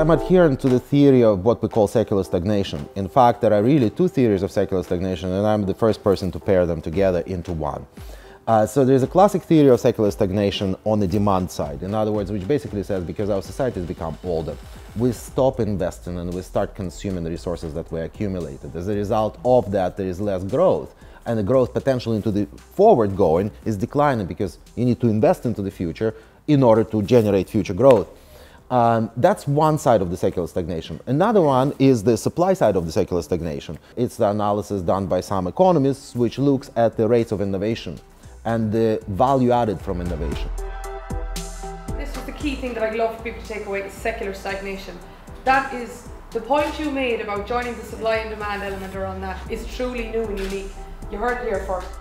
I'm adherent to the theory of what we call secular stagnation. In fact, there are really two theories of secular stagnation, and I'm the first person to pair them together into one. So there's a classic theory of secular stagnation on the demand side. In other words, which basically says because our societies become older, we stop investing and we start consuming the resources that we accumulated. As a result of that, there is less growth. And the growth potential into the forward going is declining because you need to invest into the future in order to generate future growth. That's one side of the secular stagnation. Another one is the supply side of the secular stagnation. It's the analysis done by some economists which looks at the rates of innovation and the value added from innovation. This was the key thing that I'd love for people to take away, is secular stagnation. That is, the point you made about joining the supply and demand element around that is truly new and unique. You heard it here first.